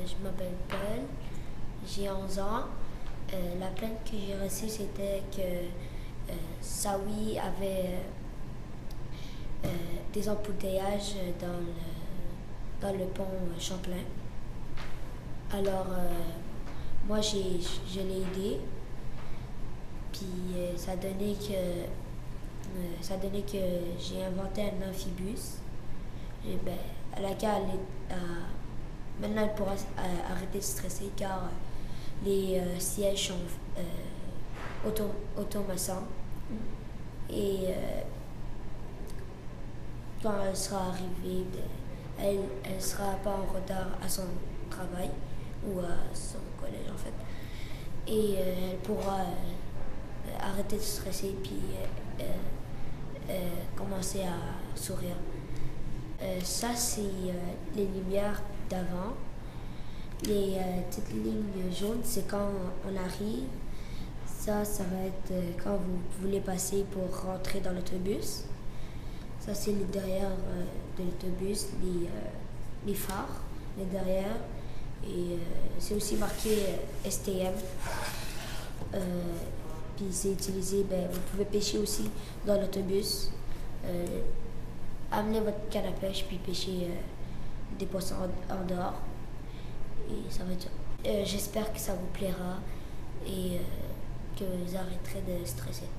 je m'appelle Paul, j'ai 11 ans. La plainte que j'ai reçue, c'était que Saoui avait des embouteillages dans le pont Champlain. Alors, moi, je l'ai aidé, puis ça donnait que j'ai inventé un amphibus, à laquelle maintenant elle pourra arrêter de stresser car les sièges sont automassants. Et quand elle sera arrivée, elle ne sera pas en retard à son travail ou à son collège en fait. Et elle pourra arrêter de stresser puis commencer à sourire. Ça, c'est les lumières d'avant. Les petites lignes jaunes, c'est quand on arrive. Ça va être quand vous voulez passer pour rentrer dans l'autobus. Ça, c'est les derrière de l'autobus, les phares, les derrière. Et c'est aussi marqué STM. Puis c'est utilisé, vous pouvez pêcher aussi dans l'autobus. Amenez votre canne à pêche puis pêcher des poissons en dehors. Et ça va être ça. J'espère que ça vous plaira et que vous arrêterez de stresser.